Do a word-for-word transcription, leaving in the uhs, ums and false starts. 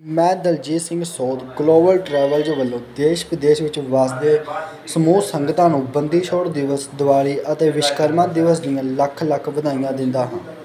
ਮੈਂ ਦਲਜੀਤ ਸਿੰਘ ਸੋਧ global travels ਵੱਲੋਂ ਦੇਸ਼ ਵਿਦੇਸ਼ ਵਿੱਚ ਵਸਦੇ ਸਮੂਹ ਸੰਗਤਾਂ ਨੂੰ ਬੰਦੀ ਛੋੜ ਦਿਵਸ, ਦੀਵਾਲੀ ਅਤੇ ਵਿਸ਼ਵਕਰਮਾ ਦਿਵਸ ਦੀਆਂ ਲੱਖ ਲੱਖ ਵਧਾਈਆਂ ਦਿੰਦਾ ਹਾਂ।